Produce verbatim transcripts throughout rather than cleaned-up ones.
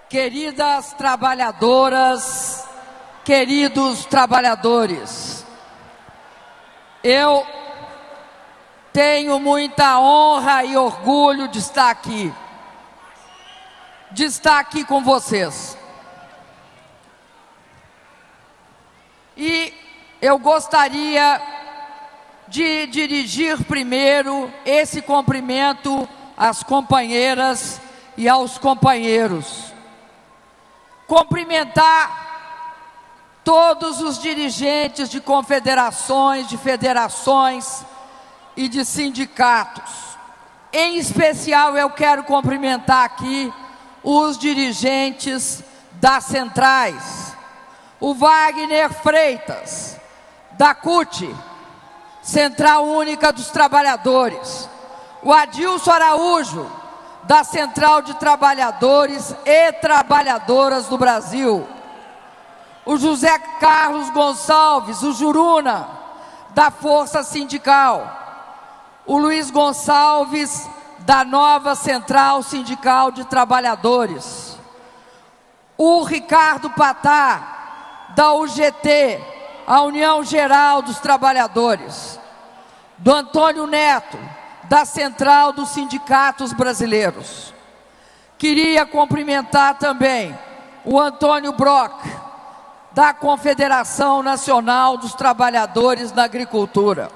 Queridas trabalhadoras, queridos trabalhadores, eu tenho muita honra e orgulho de estar aqui, de estar aqui com vocês. E eu gostaria de dirigir primeiro esse cumprimento às companheiras e aos companheiros. Cumprimentar todos os dirigentes de confederações, de federações e de sindicatos. Em especial, eu quero cumprimentar aqui os dirigentes das centrais. O Wagner Freitas, da C U T, Central Única dos Trabalhadores. O Adilson Araújo, da Central de Trabalhadores e Trabalhadoras do Brasil. O José Carlos Gonçalves, o Juruna, da Força Sindical. O Luiz Gonçalves, da nova Central Sindical de Trabalhadores. O Ricardo Patá, da U G T, a União Geral dos Trabalhadores. Do Antônio Neto, da Central dos Sindicatos Brasileiros. Queria cumprimentar também o Antônio Brock, da Confederação Nacional dos Trabalhadores da Agricultura.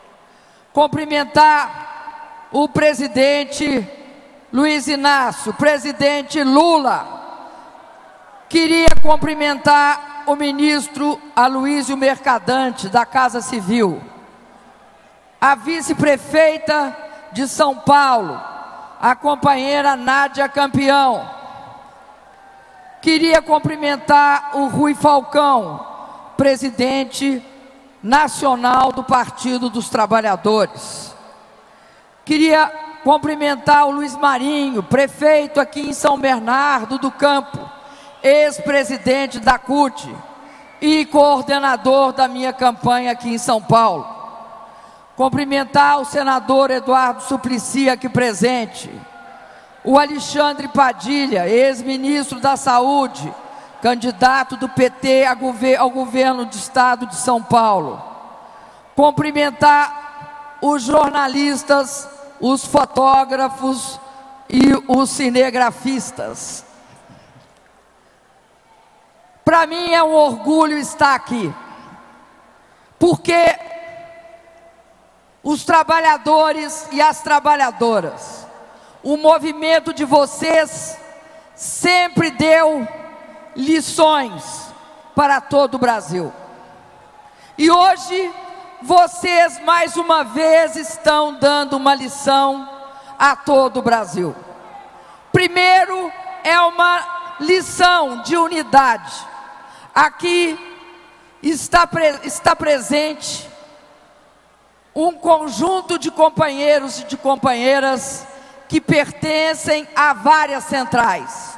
Cumprimentar o presidente Luiz Inácio, presidente Lula. Queria cumprimentar o ministro Aloysio Mercadante, da Casa Civil. A vice-prefeita de São Paulo, a companheira Nádia Campeão. Queria cumprimentar o Rui Falcão, presidente nacional do Partido dos Trabalhadores. Queria cumprimentar o Luiz Marinho, prefeito aqui em São Bernardo do Campo, ex-presidente da C U T e coordenador da minha campanha aqui em São Paulo. Cumprimentar o senador Eduardo Suplicy, aqui presente. O Alexandre Padilha, ex-ministro da Saúde, candidato do P T ao governo do estado de São Paulo. Cumprimentar os jornalistas, os fotógrafos e os cinegrafistas. Para mim é um orgulho estar aqui, porque os trabalhadores e as trabalhadoras, o movimento de vocês sempre deu lições para todo o Brasil. E hoje, vocês mais uma vez estão dando uma lição a todo o Brasil. Primeiro, é uma lição de unidade. Aqui está, pre- está presente um conjunto de companheiros e de companheiras que pertencem a várias centrais.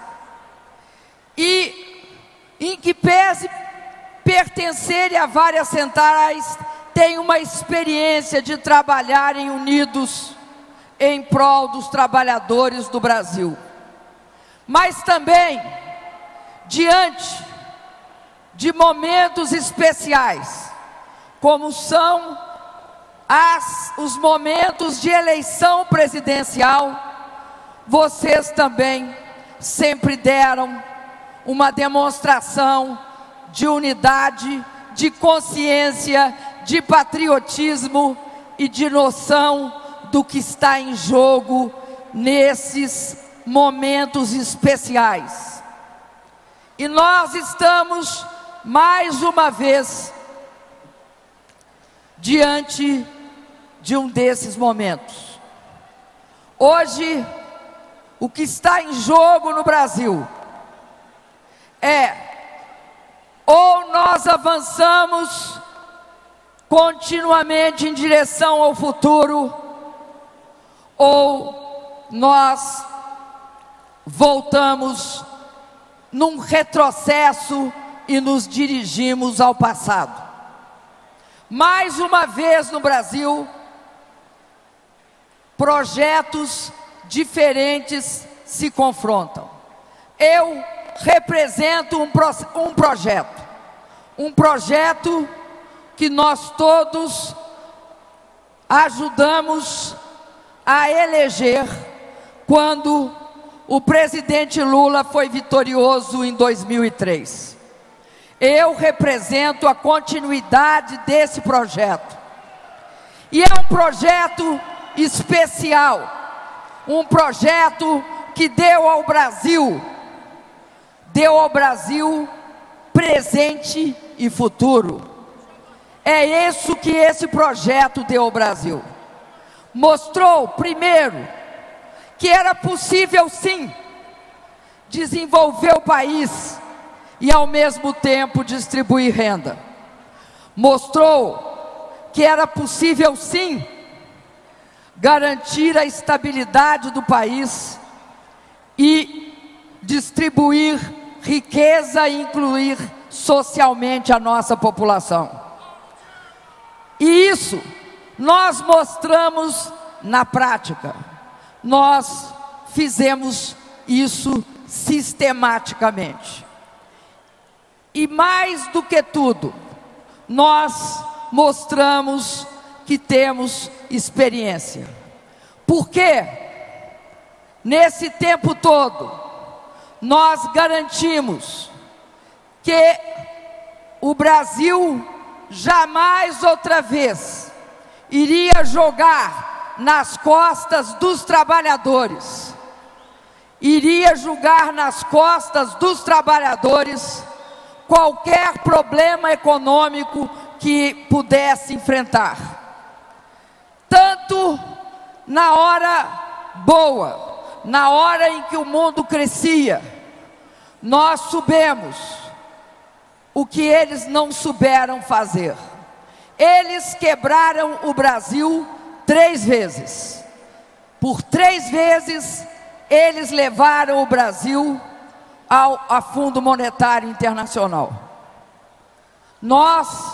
E, em que pese pertencerem a várias centrais, têm uma experiência de trabalharem unidos em prol dos trabalhadores do Brasil. Mas também, diante de momentos especiais, como são As, os momentos de eleição presidencial, vocês também sempre deram uma demonstração de unidade, de consciência, de patriotismo e de noção do que está em jogo nesses momentos especiais. E nós estamos, mais uma vez, diante de um desses momentos. Hoje, o que está em jogo no Brasil é: ou nós avançamos continuamente em direção ao futuro, ou nós voltamos num retrocesso e nos dirigimos ao passado. Mais uma vez no Brasil, projetos diferentes se confrontam. Eu represento um, pro, um projeto, um projeto que nós todos ajudamos a eleger quando o presidente Lula foi vitorioso em dois mil e três. Eu represento a continuidade desse projeto. E é um projeto especial, um projeto que deu ao Brasil, deu ao Brasil presente e futuro. É isso que esse projeto deu ao Brasil. Mostrou, primeiro, que era possível sim desenvolver o país e ao mesmo tempo distribuir renda. Mostrou que era possível sim garantir a estabilidade do país e distribuir riqueza e incluir socialmente a nossa população. E isso nós mostramos na prática. Nós fizemos isso sistematicamente. E mais do que tudo, nós mostramos que temos experiência. Porque nesse tempo todo nós garantimos que o Brasil jamais outra vez iria jogar nas costas dos trabalhadores, iria jogar nas costas dos trabalhadores qualquer problema econômico que pudesse enfrentar. Tanto na hora boa, na hora em que o mundo crescia, nós soubemos o que eles não souberam fazer. Eles quebraram o Brasil três vezes. Por três vezes, eles levaram o Brasil ao a Fundo Monetário Internacional. Nós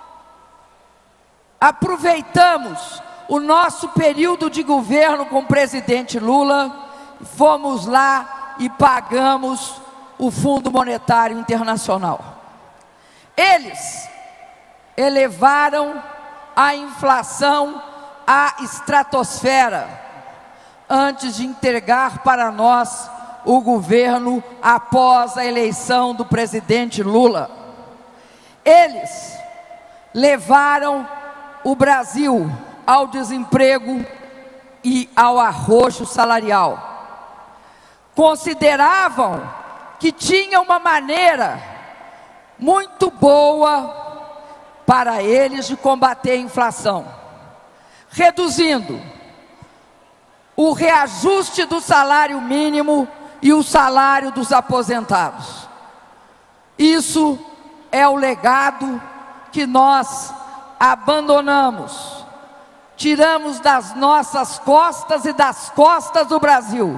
aproveitamos o nosso período de governo com o presidente Lula, fomos lá e pagamos o Fundo Monetário Internacional. Eles elevaram a inflação à estratosfera antes de entregar para nós o governo após a eleição do presidente Lula. Eles levaram o Brasil ao desemprego e ao arroxo salarial. Consideravam que tinha uma maneira muito boa para eles de combater a inflação, reduzindo o reajuste do salário mínimo e o salário dos aposentados. Isso é o legado que nós abandonamos, tiramos das nossas costas e das costas do Brasil,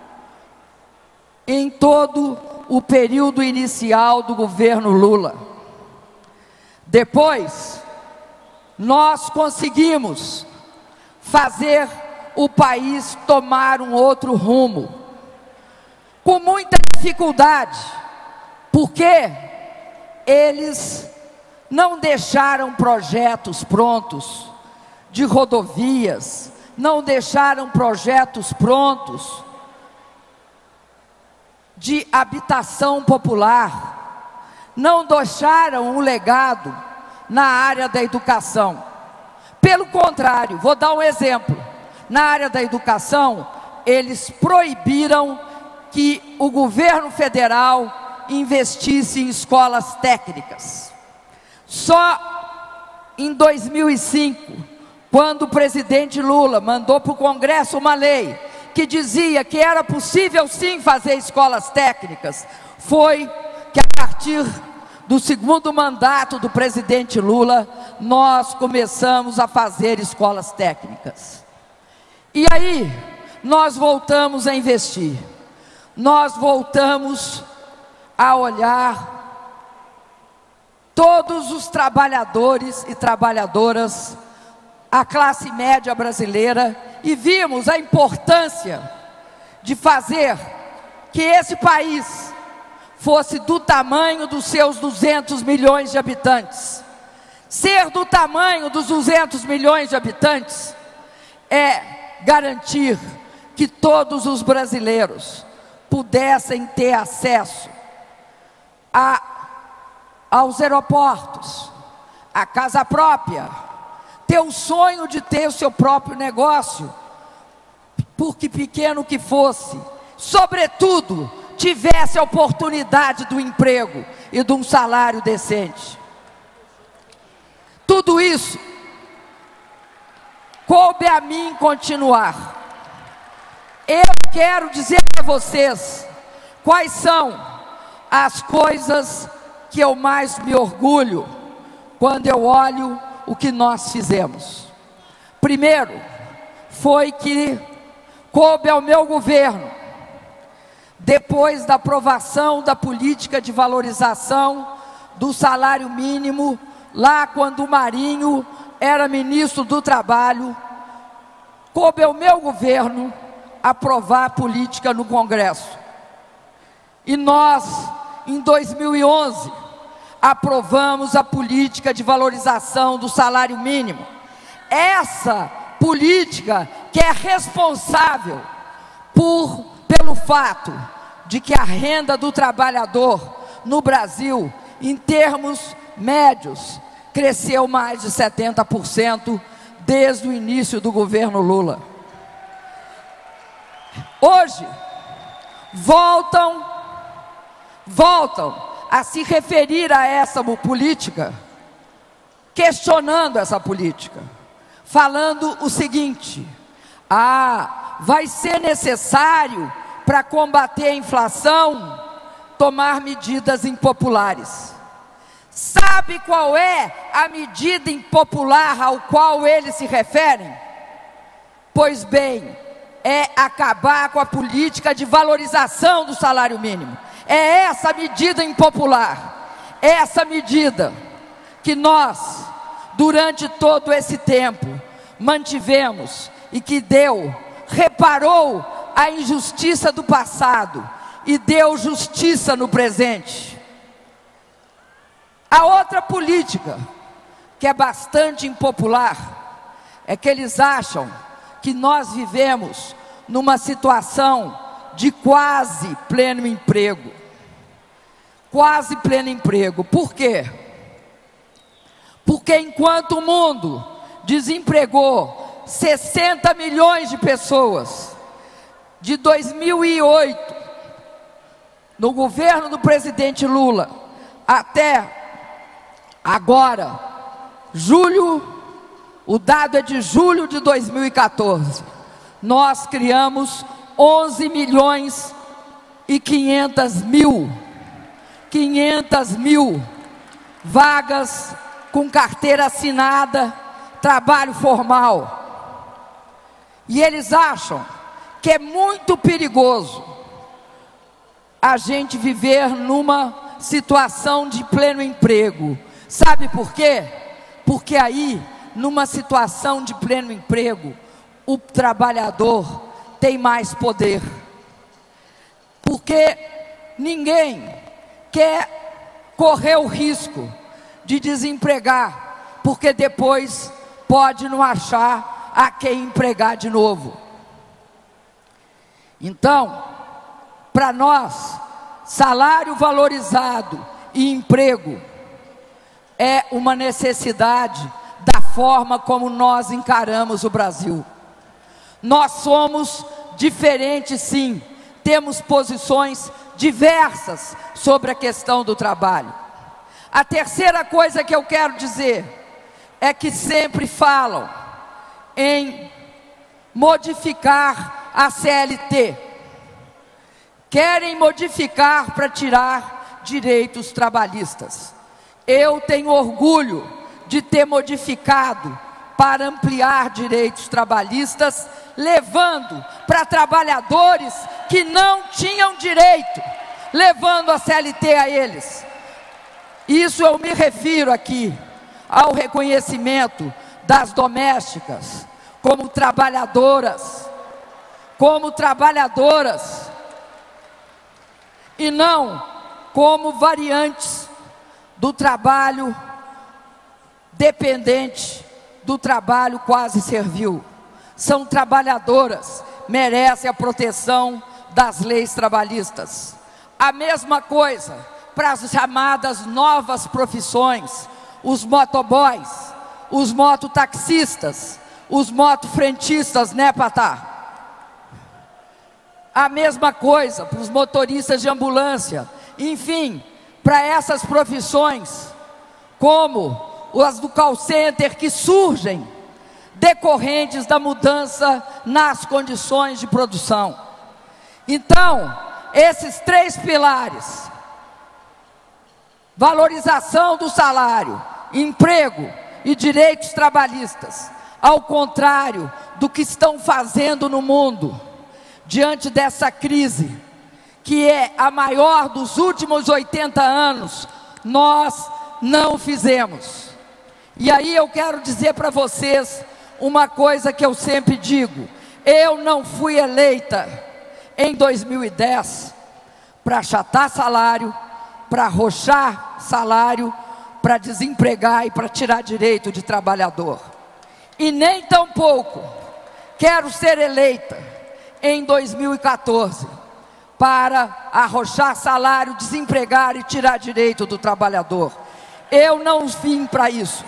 em todo o período inicial do governo Lula. Depois, nós conseguimos fazer o país tomar um outro rumo, com muita dificuldade, porque eles não deixaram projetos prontos de rodovias, não deixaram projetos prontos de habitação popular, não deixaram um legado na área da educação. Pelo contrário, vou dar um exemplo. Na área da educação, eles proibiram que o governo federal investisse em escolas técnicas. Só em dois mil e cinco, quando o presidente Lula mandou para o Congresso uma lei que dizia que era possível sim fazer escolas técnicas, foi que a partir do segundo mandato do presidente Lula, nós começamos a fazer escolas técnicas. E aí, nós voltamos a investir, nós voltamos a olhar todos os trabalhadores e trabalhadoras, a classe média brasileira, e vimos a importância de fazer que esse país fosse do tamanho dos seus duzentos milhões de habitantes. Ser do tamanho dos duzentos milhões de habitantes é garantir que todos os brasileiros pudessem ter acesso a, aos aeroportos, a casa própria, ter o sonho de ter o seu próprio negócio, por que pequeno que fosse, sobretudo, tivesse a oportunidade do emprego e de um salário decente. Tudo isso coube a mim continuar. Eu quero dizer para vocês quais são as coisas que eu mais me orgulho quando eu olho o que nós fizemos. Primeiro, foi que coube ao meu governo, depois da aprovação da política de valorização do salário mínimo, lá quando o Marinho era ministro do Trabalho, coube ao meu governo aprovar a política no Congresso. E nós, em dois mil e onze, aprovamos a política de valorização do salário mínimo. Essa política que é responsável por, pelo fato de que a renda do trabalhador no Brasil, em termos médios, cresceu mais de setenta por cento desde o início do governo Lula. Hoje, voltam, voltam a se referir a essa política, questionando essa política, falando o seguinte: ah, vai ser necessário, para combater a inflação, tomar medidas impopulares. Sabe qual é a medida impopular ao qual eles se referem? Pois bem, é acabar com a política de valorização do salário mínimo. É essa medida impopular, essa medida que nós, durante todo esse tempo, mantivemos e que deu, reparou a injustiça do passado e deu justiça no presente. A outra política, que é bastante impopular, é que eles acham que nós vivemos numa situação de quase pleno emprego. Quase pleno emprego. Por quê? Porque enquanto o mundo desempregou sessenta milhões de pessoas, de dois mil e oito, no governo do presidente Lula, até agora, julho, o dado é de julho de dois mil e quatorze, nós criamos onze milhões e quinhentas mil, quinhentas mil vagas com carteira assinada, trabalho formal. E eles acham que é muito perigoso a gente viver numa situação de pleno emprego. Sabe por quê? Porque aí, numa situação de pleno emprego, o trabalhador tem mais poder. Porque ninguém quer correr o risco de desempregar, porque depois pode não achar a quem empregar de novo. Então, para nós, salário valorizado e emprego é uma necessidade da forma como nós encaramos o Brasil. Nós somos diferentes, sim, temos posições diversas sobre a questão do trabalho. A terceira coisa que eu quero dizer é que sempre falam em modificar a C L T. Querem modificar para tirar direitos trabalhistas. Eu tenho orgulho de ter modificado para ampliar direitos trabalhistas, levando para trabalhadores que não tinham direito, levando a C L T a eles. Isso eu me refiro aqui ao reconhecimento das domésticas como trabalhadoras, como trabalhadoras, e não como variantes do trabalho dependente, do trabalho quase servil. São trabalhadoras, merecem a proteção das leis trabalhistas. A mesma coisa para as chamadas novas profissões, os motoboys, os mototaxistas, os motofrentistas, né, Patá? A mesma coisa para os motoristas de ambulância, enfim, para essas profissões, como as do call center, que surgem decorrentes da mudança nas condições de produção. Então, esses três pilares: valorização do salário, emprego e direitos trabalhistas, ao contrário do que estão fazendo no mundo, diante dessa crise, que é a maior dos últimos oitenta anos, nós não fizemos. E aí eu quero dizer para vocês uma coisa que eu sempre digo: eu não fui eleita em dois mil e dez para achatar salário, para arrochar salário, para desempregar e para tirar direito de trabalhador. E nem tampouco quero ser eleita em dois mil e quatorze para arrochar salário, desempregar e tirar direito do trabalhador. Eu não vim para isso.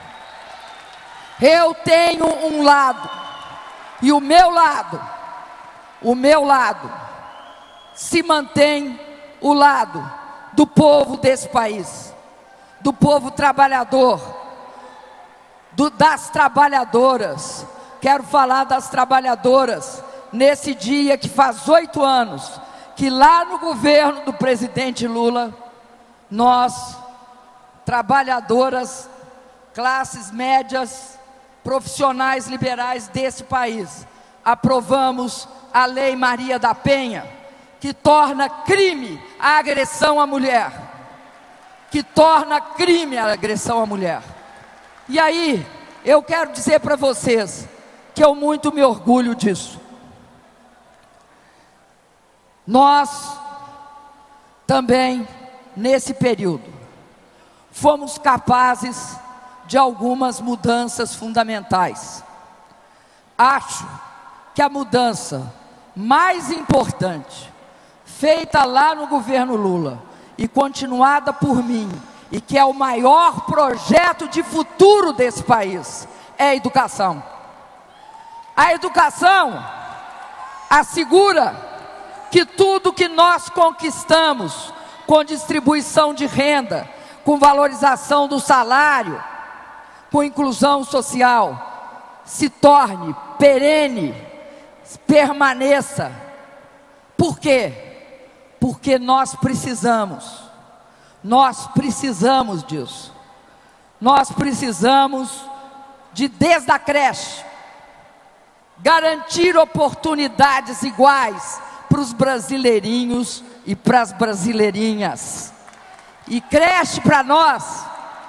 Eu tenho um lado, e o meu lado, o meu lado, se mantém o lado do povo desse país, do povo trabalhador, do, das trabalhadoras. Quero falar das trabalhadoras nesse dia que faz oito anos, que lá no governo do presidente Lula, nós, trabalhadoras, classes médias, profissionais liberais desse país, aprovamos a Lei Maria da Penha, que torna crime a agressão à mulher, que torna crime a agressão à mulher. E aí, eu quero dizer para vocês que eu muito me orgulho disso. Nós também, nesse período, fomos capazes de algumas mudanças fundamentais. Acho que a mudança mais importante, feita lá no governo Lula e continuada por mim, e que é o maior projeto de futuro desse país, é a educação. A educação assegura que tudo que nós conquistamos, com distribuição de renda, com valorização do salário, com inclusão social, se torne perene, permaneça. Por quê? Porque nós precisamos, nós precisamos disso. Nós precisamos de, desde a creche, garantir oportunidades iguais para os brasileirinhos e para as brasileirinhas. E creche para nós,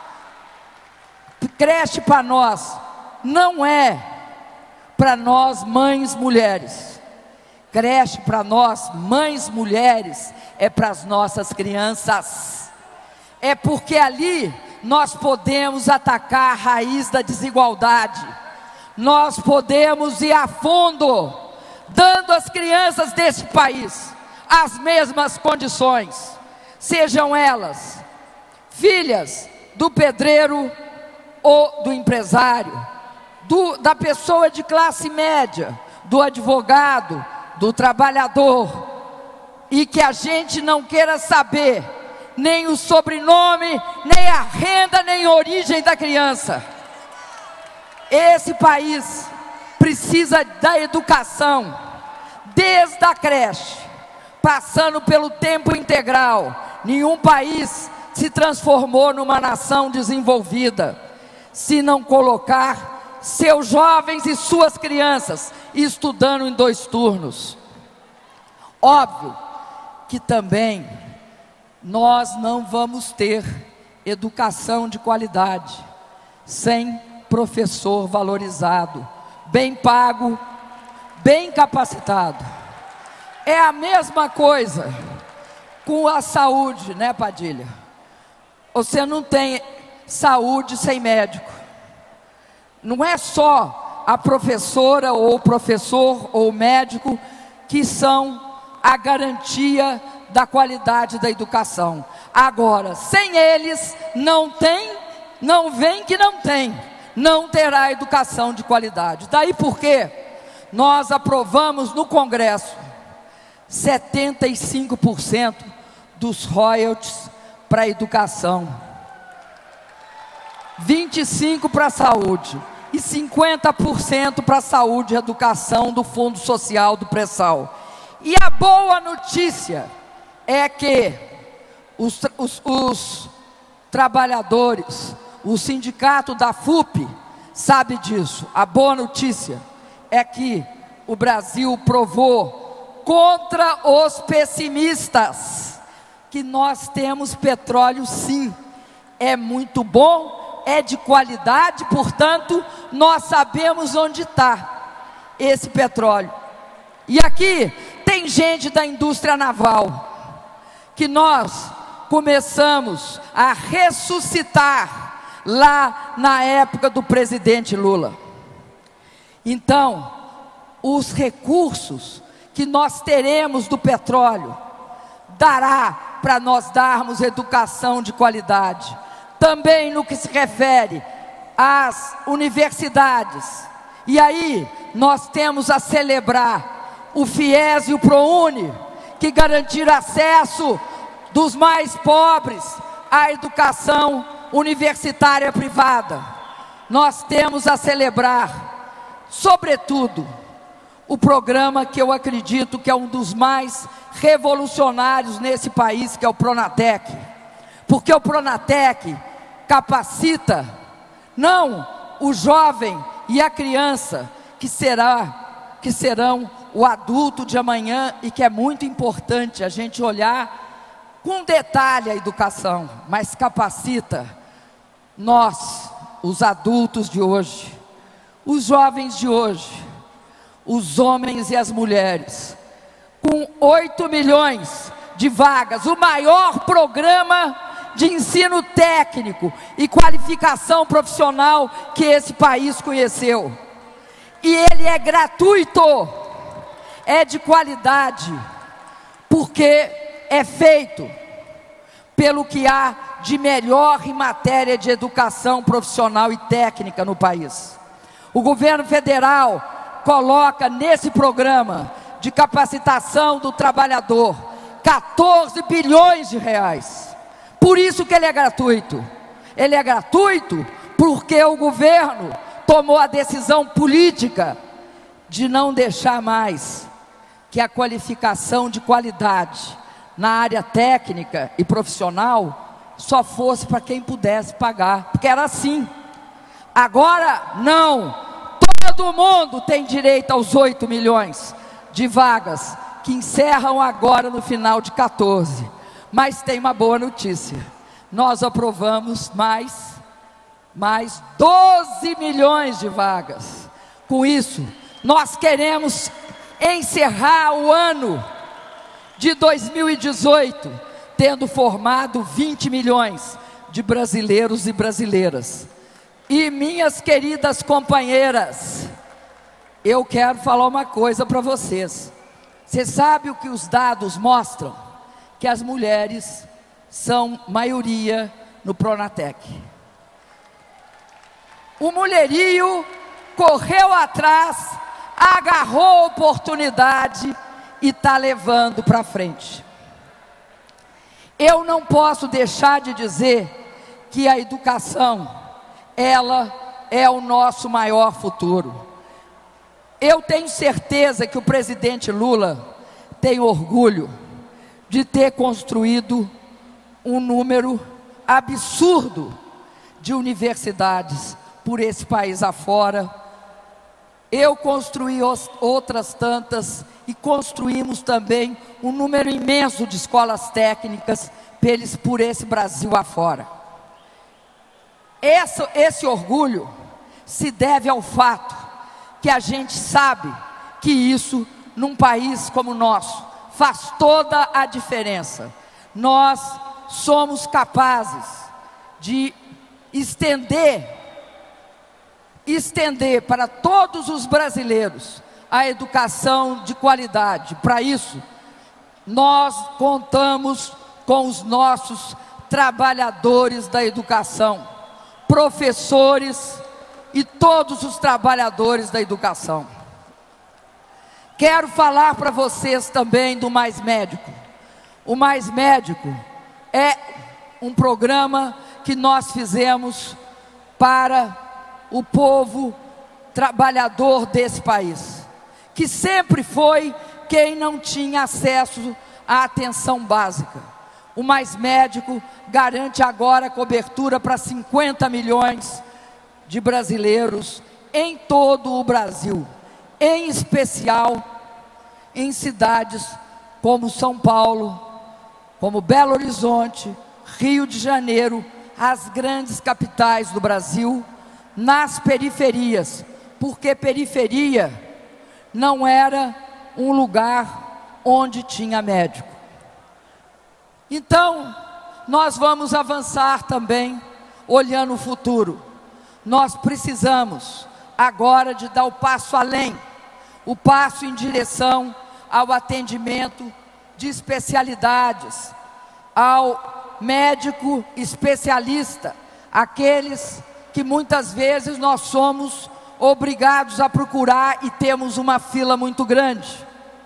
creche para nós, não é para nós mães mulheres. Creche para nós, mães mulheres, é para as nossas crianças. É porque ali nós podemos atacar a raiz da desigualdade. Nós podemos ir a fundo, dando às crianças desse país as mesmas condições, sejam elas filhas do pedreiro ou do empresário, do, da pessoa de classe média, do advogado, do trabalhador, e que a gente não queira saber nem o sobrenome, nem a renda, nem a origem da criança. Esse país precisa da educação, desde a creche, passando pelo tempo integral. Nenhum país se transformou numa nação desenvolvida se não colocar seus jovens e suas crianças estudando em dois turnos. Óbvio que também nós não vamos ter educação de qualidade sem professor valorizado, bem pago, bem capacitado. É a mesma coisa com a saúde, né, Padilha? Você não tem saúde sem médico. Não é só a professora ou o professor ou o médico que são a garantia da qualidade da educação. Agora, sem eles, não tem, não vem que não tem, não terá educação de qualidade. Daí porque nós aprovamos no Congresso setenta e cinco por cento dos royalties para a educação, vinte e cinco por cento para a saúde e cinquenta por cento para a saúde e educação do Fundo Social do Pré-Sal. E a boa notícia é que os, os, os trabalhadores, o sindicato da F U P sabe disso. A boa notícia é que o Brasil provou contra os pessimistas que nós temos petróleo sim, é muito bom, é de qualidade, portanto nós sabemos onde está esse petróleo. E aqui tem gente da indústria naval que nós começamos a ressuscitar lá na época do presidente Lula. Então, os recursos que nós teremos do petróleo dará para nós darmos educação de qualidade. Também no que se refere às universidades. E aí nós temos a celebrar o FIES e o ProUni, que garantiram acesso dos mais pobres à educação universitária privada. Nós temos a celebrar, sobretudo, o programa que eu acredito que é um dos mais revolucionários nesse país, que é o Pronatec. Porque o Pronatec capacita, não o jovem e a criança, que será, que serão o adulto de amanhã, e que é muito importante a gente olhar com detalhe a educação, mas capacita nós, os adultos de hoje, os jovens de hoje, os homens e as mulheres, com oito milhões de vagas, o maior programa de ensino técnico e qualificação profissional que esse país conheceu. E ele é gratuito, é de qualidade, porque é feito pelo que há de melhor em matéria de educação profissional e técnica no país. O governo federal coloca nesse programa de capacitação do trabalhador quatorze bilhões de reais. Por isso que ele é gratuito. Ele é gratuito porque o governo tomou a decisão política de não deixar mais que a qualificação de qualidade na área técnica e profissional só fosse para quem pudesse pagar, porque era assim. Agora não, todo mundo tem direito aos oito milhões de vagas que encerram agora no final de quatorze. Mas tem uma boa notícia, nós aprovamos mais, mais doze milhões de vagas. Com isso, nós queremos encerrar o ano de dois mil e dezoito, tendo formado vinte milhões de brasileiros e brasileiras. E minhas queridas companheiras, eu quero falar uma coisa para vocês. Você sabe o que os dados mostram? Que as mulheres são maioria no Pronatec. O mulherio correu atrás, agarrou a oportunidade e está levando para frente. Eu não posso deixar de dizer que a educação, ela é o nosso maior futuro. Eu tenho certeza que o presidente Lula tem orgulho de ter construído um número absurdo de universidades por esse país afora. Eu construí outras tantas e construímos também um número imenso de escolas técnicas por esse Brasil afora. Esse, esse orgulho se deve ao fato que a gente sabe que isso, num país como o nosso, faz toda a diferença. nós somos capazes de estender, estender para todos os brasileiros a educação de qualidade. Para isso, nós contamos com os nossos trabalhadores da educação, professores e todos os trabalhadores da educação. Quero falar para vocês também do Mais Médico. O Mais Médico é um programa que nós fizemos para o povo trabalhador desse país, que sempre foi quem não tinha acesso à atenção básica. O Mais Médico garante agora cobertura para cinquenta milhões de brasileiros em todo o Brasil, em especial em cidades como São Paulo, como Belo Horizonte, Rio de Janeiro, as grandes capitais do Brasil, nas periferias, porque periferia não era um lugar onde tinha médico. Então, nós vamos avançar também, olhando o futuro. Nós precisamos agora de dar o passo além, o passo em direção ao atendimento de especialidades, ao médico especialista, aqueles que muitas vezes nós somos obrigados a procurar e temos uma fila muito grande.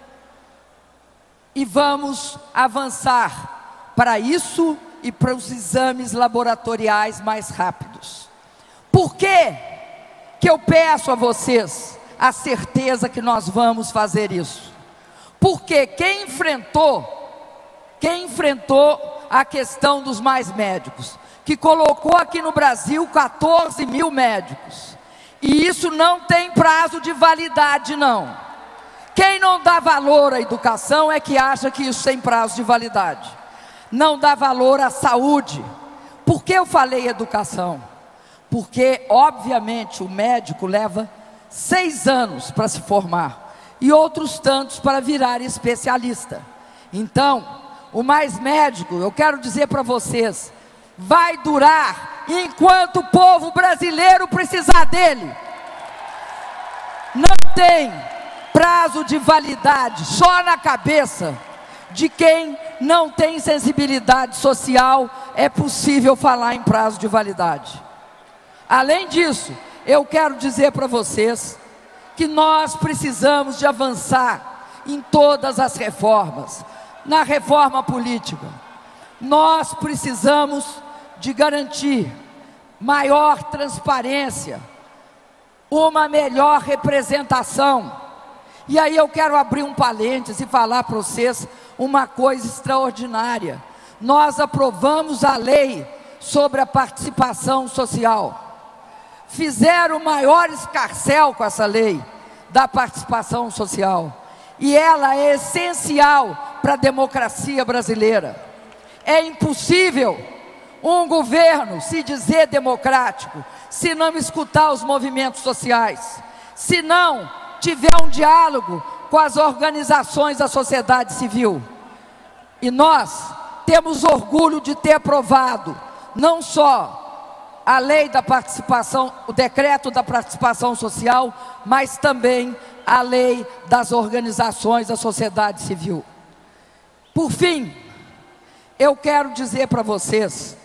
E vamos avançar para isso e para os exames laboratoriais mais rápidos. Por que que eu peço a vocês a certeza que nós vamos fazer isso? Porque quem enfrentou, quem enfrentou a questão dos Mais Médicos, que colocou aqui no Brasil quatorze mil médicos, e isso não tem prazo de validade não. Quem não dá valor à educação é que acha que isso tem prazo de validade. Não dá valor à saúde. Por que eu falei educação? Porque, obviamente, o médico leva seis anos para se formar e outros tantos para virar especialista. Então, o Mais Médico, eu quero dizer para vocês, vai durar enquanto o povo brasileiro precisar dele. Não tem prazo de validade, só na cabeça de quem não tem sensibilidade social é possível falar em prazo de validade. Além disso, eu quero dizer para vocês que nós precisamos de avançar em todas as reformas. Na reforma política, nós precisamos de garantir maior transparência, uma melhor representação. E aí eu quero abrir um parênteses e falar para vocês uma coisa extraordinária. Nós aprovamos a lei sobre a participação social. Fizeram o maior escarcéu com essa lei da participação social. E ela é essencial para a democracia brasileira. É impossível um governo se dizer democrático se não escutar os movimentos sociais, se não tiver um diálogo com as organizações da sociedade civil. E nós temos orgulho de ter aprovado não só a lei da participação, o decreto da participação social, mas também a lei das organizações da sociedade civil. Por fim, eu quero dizer para vocês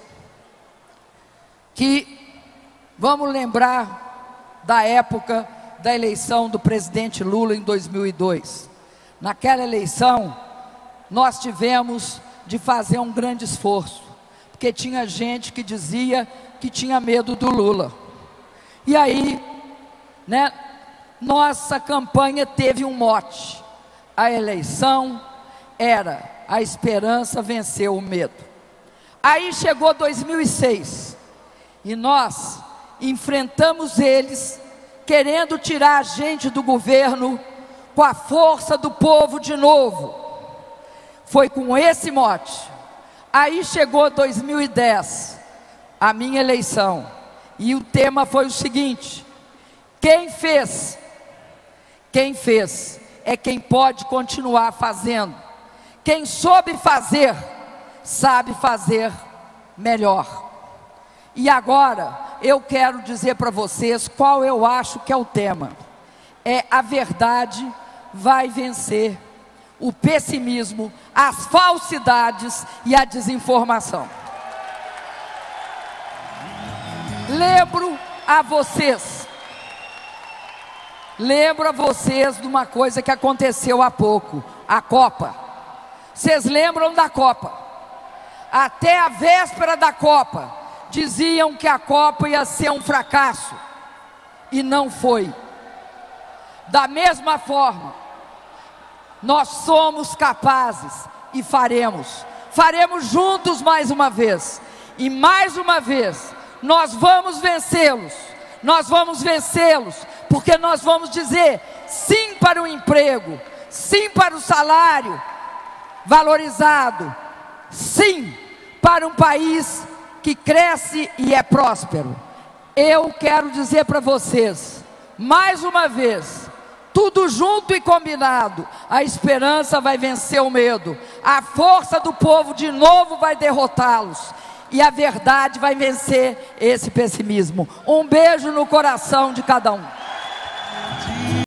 que vamos lembrar da época da eleição do presidente Lula em dois mil e dois. Naquela eleição, nós tivemos de fazer um grande esforço, porque tinha gente que dizia que tinha medo do Lula. E aí, né, nossa campanha teve um mote: a eleição era a esperança venceu o medo. Aí chegou dois mil e seis, e nós enfrentamos eles, querendo tirar a gente do governo com a força do povo de novo. Foi com esse mote. Aí chegou dois mil e dez, a minha eleição, e o tema foi o seguinte: quem fez, quem fez é quem pode continuar fazendo. Quem soube fazer, sabe fazer melhor. E agora eu quero dizer para vocês qual eu acho que é o tema. É: a verdade vai vencer o pessimismo, as falsidades e a desinformação. Lembro a vocês, lembro a vocês de uma coisa que aconteceu há pouco, a Copa. Vocês lembram da Copa? Até a véspera da Copa, diziam que a Copa ia ser um fracasso, e não foi. Da mesma forma, nós somos capazes e faremos, faremos juntos mais uma vez, e mais uma vez, nós vamos vencê-los, nós vamos vencê-los, porque nós vamos dizer sim para o emprego, sim para o salário valorizado, sim para um país que cresce e é próspero. Eu quero dizer para vocês, mais uma vez, tudo junto e combinado, a esperança vai vencer o medo, a força do povo de novo vai derrotá-los, e a verdade vai vencer esse pessimismo. Um beijo no coração de cada um.